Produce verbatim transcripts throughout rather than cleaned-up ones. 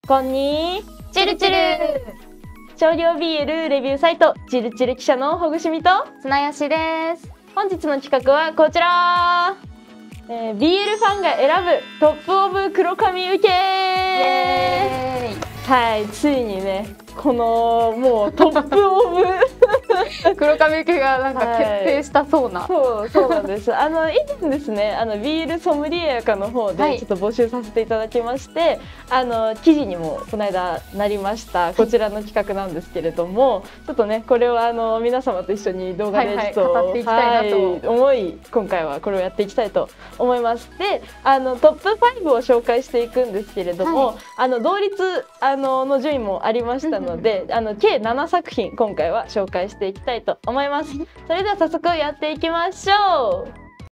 こんにちるちる少量 ビーエル レビューサイトちるちる記者のほぐしみと綱吉です。 本日の企画はこちら、えー、ビーエル ファンが選ぶトップオブ黒髪受け。はい、ついにねこのもうトップオブ黒髪受けがなんか決定したそうな、 はい、そうそうなんです。あの以前ですね、あのビールソムリエやかの方でちょっと募集させていただきまして、はい、あの記事にもこの間なりましたこちらの企画なんですけれども、ちょっとねこれをあの皆様と一緒に動画でちょっと、はいはい、語っていきたいなと思い、今回はこれをやっていきたいと思います。で、あのトップファイブを紹介していくんですけれども、はい、あの同率あのの順位もありましたので、あの計ななさく品今回は紹介していきたいと思います。それでは早速やっていきましょう。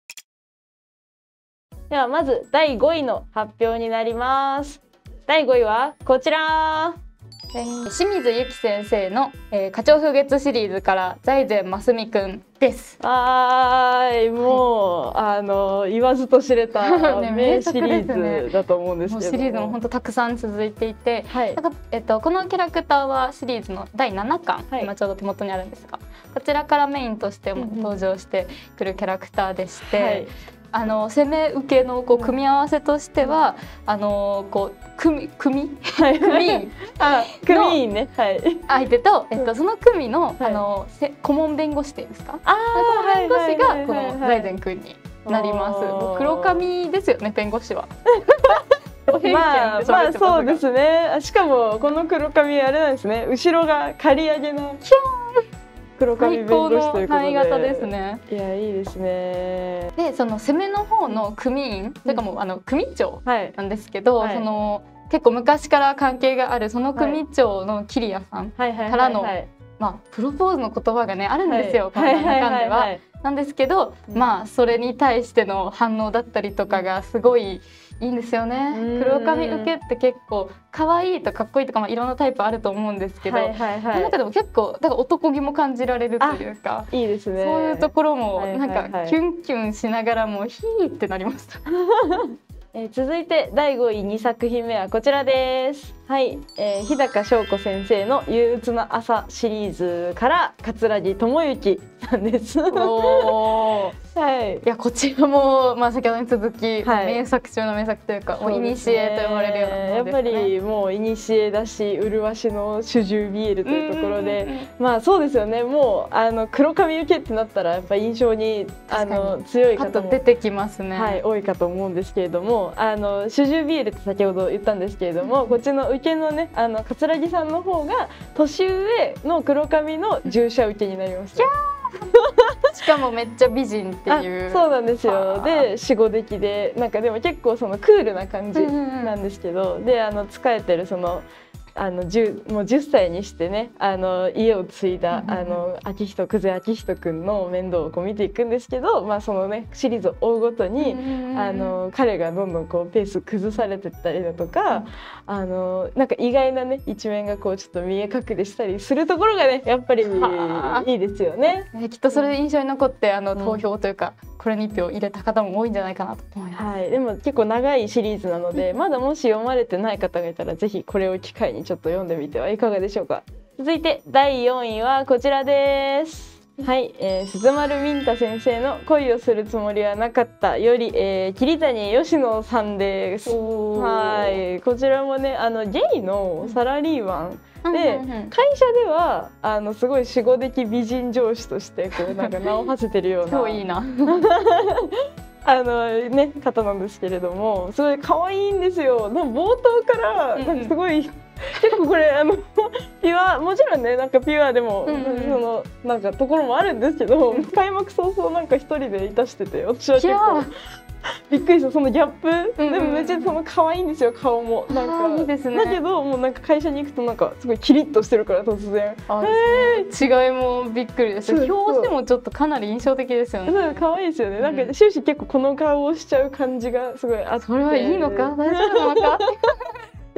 ではまずだいごいの発表になります。だいごいはこちら、 えー、清水由紀先生の、えー、花鳥風月シリーズから財前真澄くんです。 はい、もう、はい、あの言わずと知れた名シリーズだと思うんですけど、 ね、シリーズも本当たくさん続いていて、はい、なんかえっと、このキャラクターはシリーズのだいななかん、はい、今ちょうど手元にあるんですが、こちらからメインとしても登場してくるキャラクターでして、はい、あの攻め受けのこう組み合わせとしては、あのこう組組組あ組員ね、はい、 相手と、えっと、その組の、はい、あの顧問弁護士っていうんですか、あ顧問弁護士がこの財前くんになります。もう黒髪ですよね、弁護士は。 まあまあそうですね。しかもこの黒髪あれなんですね、後ろが刈り上げの黒髪弁護士ということで、 髪型ですね。 いやいいですね。 でその攻めの方の組員、それかもあの組長なんですけど、はい、その結構昔から関係があるその組長の桐谷さんからのまあプロポーズの言葉がねあるんですよ、この中では。なんですけど、まあそれに対しての反応だったりとかがすごいいいんですよね。黒髪受けって結構可愛いとかっこいいとか、まあ、いろんなタイプあると思うんですけど、その中でも結構だから男気も感じられるというか、 いいですね。 そういうところもなんかキュンキュンしながらもヒーってなりました。 えー、続いてだいごいにさく品目はこちらです。はい、えー、日高翔子先生の憂鬱な朝シリーズから桂木智之なんです。おはい、いやこちらも、まあ、先ほどに続き、はい、名作中の名作というか、もうイニシエと呼ばれるようなものですね。 やっぱりもうイニシエだし麗しの主従ビールというところで、まあそうですよね。もうあの黒髪受けってなったらやっぱ印象にあの強い方も出てきますね、 はい、多いかと思うんですけれども、あの主従ビールって先ほど言ったんですけれども、こっちの受けのねあの桂木さんの方が年上の黒髪の従者受けになります、ね。 しかもめっちゃ美人っていう。 そうなんですよ。で死後出来でなんかでも結構そのクールな感じなんですけど、であの仕えてるそのあの 10, もうじゅっさいにしてねあの家を継いだ、うん、あの昭仁久世昭仁君の面倒をこう見ていくんですけど、まあそのねシリーズを追うごとに、うん、あの彼がどんどんこうペース崩されてったりだとか、うん、あのなんか意外なね一面がこうちょっと見え隠れしたりするところがねやっぱりいいですよね。 きっとそれで印象に残ってあの投票というか、うん、これにいち票入れた方も多いんじゃないかなと思います。 はい、でも結構長いシリーズなのでまだもし読まれてない方がいたらぜひこれを機会にちょっと読んでみてはいかがでしょうか。続いてだいよんいはこちらです。はい、えー、鈴丸ミンタ先生の恋をするつもりはなかったより、えー、桐谷佳乃さんです。はい、こちらもねあのゲイのサラリーマンで、会社ではあのすごい死後的美人上司としてこうなんか名を馳せてるような超いいなあのね方なんですけれども、すごい可愛いんですよ。でも冒頭からなんかすごい、うん、結構これあのピュアもちろんねなんかピュアでも、うんうん、そのなんかところもあるんですけど、開幕早々なんか一人でいたしてて私は結構びっくりした。そのギャップ、うんうん、でもめっちゃその可愛いんですよ顔もなんかいいですね。 だけどもうなんか会社に行くとなんかすごいキリッとしてるから突然違いもびっくりです。表紙もちょっとかなり印象的ですよね。 そう可愛いですよね。なんか終始結構この顔をしちゃう感じがすごいあって、 それはいいのか大丈夫なのかい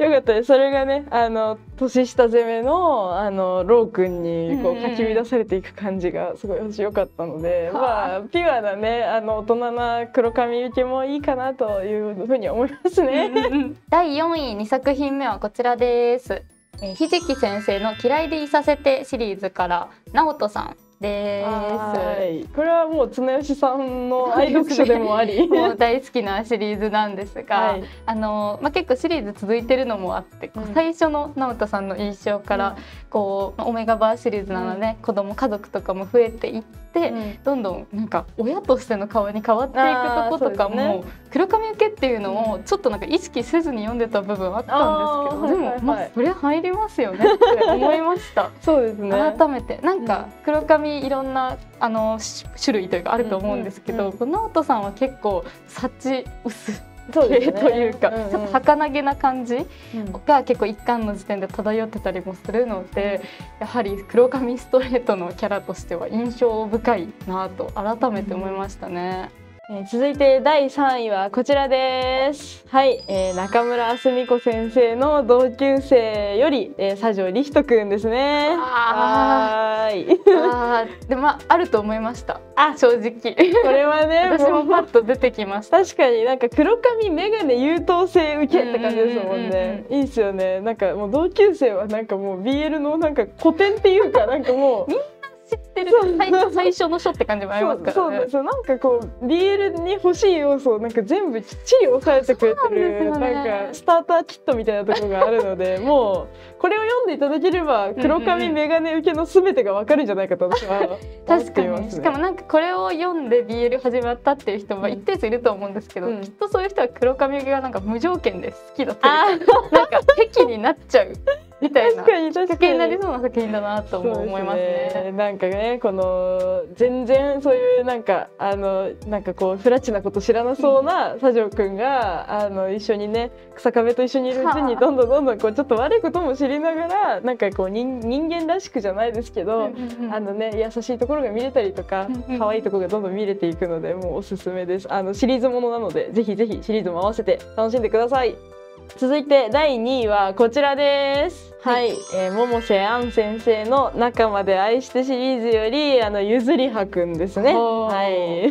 よかったです。それがね、あの年下攻めのあのロー君にこうかき乱されていく感じがすごい私良かったので、うん、まあピュアなね、あの大人な黒髪受けもいいかなというふうに思いますね。 だいよんいにさく品目はこちらです。えー、ひじき先生の嫌いでいさせてシリーズから直人さんです。 はい、これはもう綱吉さんの愛読書でもあり、 もう大好きなシリーズなんですが、はい、あのまあ、結構シリーズ続いてるのもあって、うん、最初の直人さんの印象から、うん、こうオメガバーシリーズなので、うん、子供家族とかも増えていって、うん、どんどんなんか親としての顔に変わっていくとことかも、ね、黒髪受けっていうのをちょっとなんか意識せずに読んでた部分あったんですけど、でも、はいはいはい、まあそれ入りますよねって思いました。 そうですね。 改めてなんか黒髪いろんなあの種類というかあると思うんですけど、この直人さんは結構幸薄系というか、ちょっと儚げな感じが結構一巻の時点で漂ってたりもするので、やはり黒髪ストレートのキャラとしては印象深いなと改めて思いましたね。 えー、続いてだいさんいはこちらです。はい、えー、中村あすみ子先生の同級生より、えー、佐城理人くんですね。 ああでも、まあ、あると思いました。あ、正直これはね私もパッと出てきました。 確かになんか黒髪眼鏡優等生受けって感じですもんね。いいですよね。なんかもう同級生はなんかもう ビーエル のなんか古典っていうかなんかもう知ってる最初の書って感じもありますからね。 そうそうそう、なんかこう ビーエル に欲しい要素をなんか全部きっちり抑えてくれてる、なんかスターターキットみたいなところがあるので、もうこれを読んでいただければ黒髪眼鏡受けの全てがわかるんじゃないかと私は思っていますね。 確かに。しかもなんかこれを読んで ビーエル 始まったっていう人も一定数いると思うんですけど、うん、きっとそういう人は黒髪受けがなんか無条件で好きだったりとか、なんか癖になっちゃうみたいなきっかけになりそうな作品だなと思いますね。 なんかね、この全然そういうなんかあのなんかこうフラチなこと知らなそうな佐城くんがあの一緒にね草壁と一緒にいるうちにどんどんどんどんこうちょっと悪いことも知りながらなんかこう 人, 人間らしくじゃないですけど、あのね優しいところが見れたりとか可愛いところがどんどん見れていくので、もうおすすめです。あのシリーズものなのでぜひぜひシリーズも合わせて楽しんでください。続いてだいにいはこちらです。はい、はい、えー、百瀬杏先生の中まで愛してシリーズよりあのゆずりはくんですね。はい。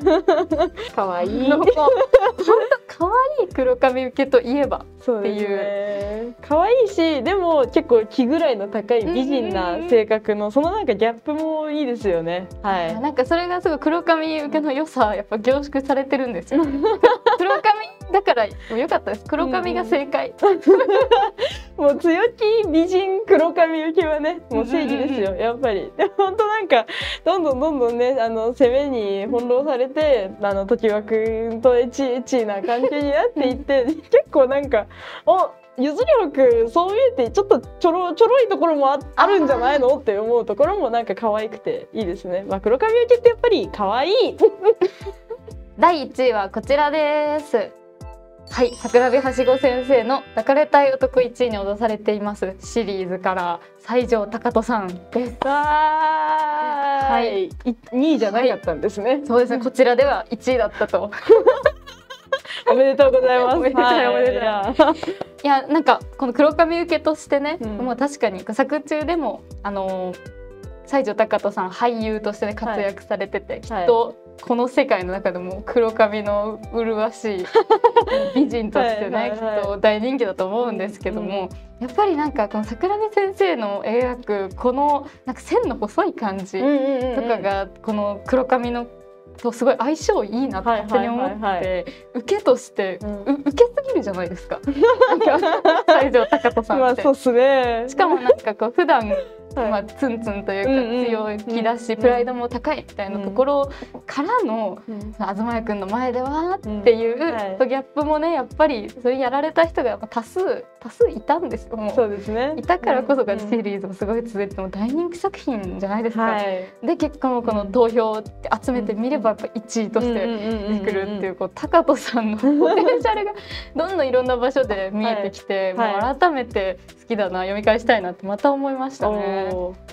可愛いい。本当可愛い黒髪受けといえばっていう。そうですね。可愛いし、でも結構気ぐらいの高い美人な性格のそのなんかギャップもいいですよね。はい。 なんかそれがすごい黒髪受けの良さやっぱ凝縮されてるんですよ。黒髪だから良かったです。黒髪が正解。 もう強気美人黒髪受けはねもう正義ですよ、やっぱり。でも本当なんかどんどんどんどんねあの攻めに翻弄されてあの常盤くんとエチエチな関係になっていって結構なんかおゆずりはくんそう見えてちょっとちょろちょろいところも あ, あるんじゃないのって思うところもなんか可愛くていいですね。まあ、黒髪受けってやっぱり可愛い。 だいいちいはこちらです。はい、桜部はしご先生の抱かれたい男いちいに脅されていますシリーズから西条貴人さんです。 はい、にいじゃなかったんですね。はい、 そうですね、こちらではいちいだったと。 おめでとうございます。おめでとう、 はい、おめでとう。いや、なんかこの黒髪受けとしてね、うん、もう確かに作中でもあの西条貴人さん俳優として、ね、活躍されてて、はい、きっとこの世界の中でも黒髪の麗しい美人としてねはいはい、はい、きっと大人気だと思うんですけども、うん、やっぱりなんかこの桜木先生の描くこのなんか線の細い感じとかがこの黒髪のとすごい相性いいなって勝手に思って受けとして、うん、受けすぎるじゃないですか西条貴人さんって。まあそうっすね。しかもなんかこう普段はい、まあツンツンというか強気だし、プライドも高いみたいなところからの、うん、その東谷くんの前ではっていう、うんはい、ギャップもねやっぱりそれやられた人が多数多数いたんですよ。もうそうですね。 いたからこそがシリーズもすごい続いても大人気作品じゃないですか。はい、で結果もこの投票を集めてみればやっぱいちいとして出てくるっていうこう貴人さんのポテンシャルがどんどんいろんな場所で見えてきて、はい、もう改めて好きだな読み返したいなってまた思いましたね。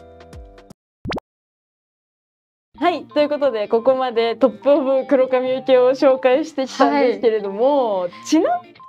はい、ということでここまでトップオブ黒髪受けを紹介してきたんですけれども、はい、ちなみに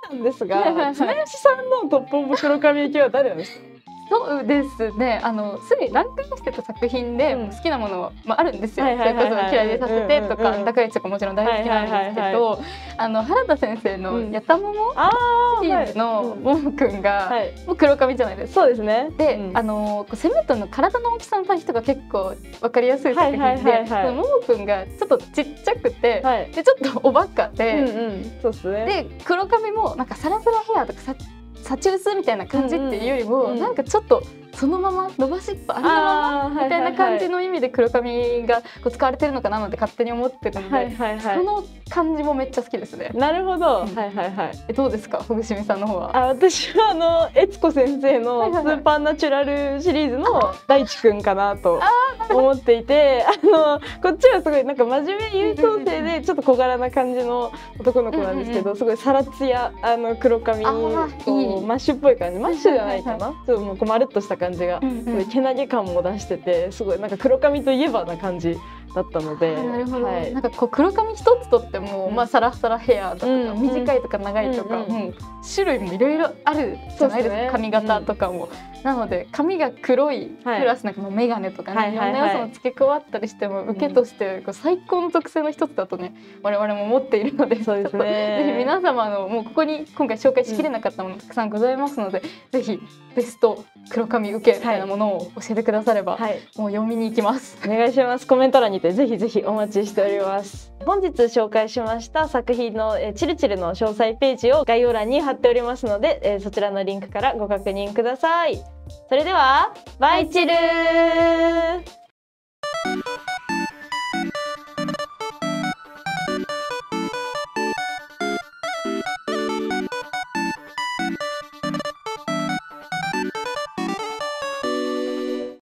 なんですが、綱吉さんのトップオブ黒髪行きは誰なんですか？ そうですね、あのすでにランクインしてた作品で好きなものは、まあ、あるんですよ。それこそ「嫌いでさせて」とか「高市」とかもちろん大好きなんですけど、あの原田先生の「やたもも」シリーズのももくんがもう黒髪じゃないですか。 そうですね。 で、うん、あのセメントの体の大きさの対比とか結構分かりやすい作品で、ももくんがちょっとちっちゃくて、はい、でちょっとおバカで、うんうん、そうですね。で黒髪もなんかサラサラヘアとかさサチウスみたいな感じっていうよりも、うんうん、なんかちょっとそのまま伸ばしっぱありのままみたいな感じの意味で黒髪がこう使われてるのかななんて勝手に思ってるので、はいはいはい、その感じもめっちゃ好きですね。 なるほど、うん、はいはいはい。 えどうですか、ほぐしみさんの方は？ あ、私はあの悦子先生のスーパーナチュラルシリーズの大地くんかなと思っていて、あのこっちはすごいなんか真面目優等生でちょっと小柄な感じの男の子なんですけど、すごいサラツヤあの黒髪こうマッシュっぽい感じ、マッシュじゃないかな、ちょっともうこうまるっとした感じが、すごいけなげ感も出してて、すごいなんか黒髪といえばな感じだったので、 なるほど、はい、なんかこう黒髪一つとっても、うん、まあサラサラヘアとか、うん、短いとか長いとか、うんうん、もう種類もいろいろあるじゃないですか、ね、髪型とかも、うん、なので髪が黒いプラスなんかもう眼鏡とかね、いろんな要素も付け加わったりしても、受けとしてこう最高の特性の一つだとね我々も持っているので、そうですね、ぜひ皆様のもうここに今回紹介しきれなかったものたくさんございますので、うん、ぜひベスト黒髪受けみたいなものを教えてくだされば、はい、もう読みに行きます。 お願いします。コメント欄にてぜひぜひお待ちしております。本日紹介しました作品のえチルチルの詳細ページを概要欄に貼っておりますので、えそちらのリンクからご確認ください。それではバイチルー。